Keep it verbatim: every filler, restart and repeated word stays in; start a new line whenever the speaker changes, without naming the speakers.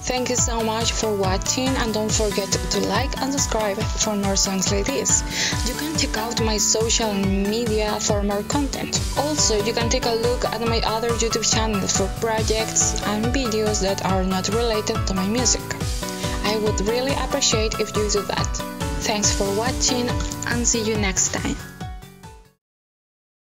Thank you so much for watching, and don't forget to like and subscribe for more songs like this. You can check out my social media for more content. Also, you can take a look at my other YouTube channel for projects and videos that are not related to my music. I would really appreciate if you do that. Thanks for watching and see you next time.